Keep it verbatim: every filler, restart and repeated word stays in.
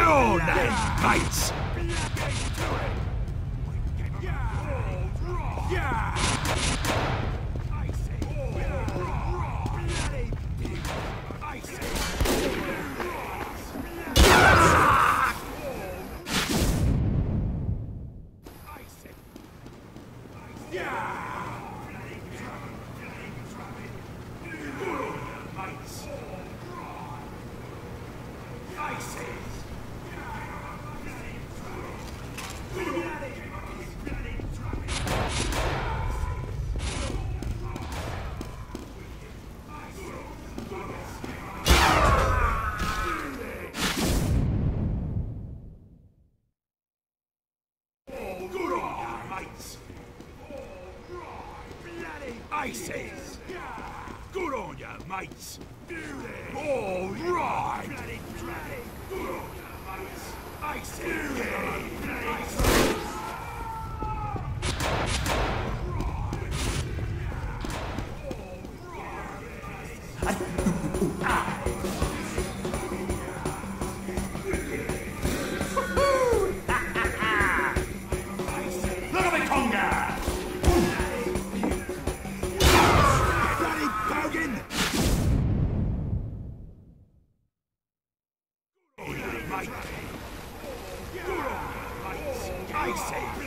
on then, mates! Aces! Good on ya, mates! All right! Good on ya, mates! Aces! Look at the conga! I say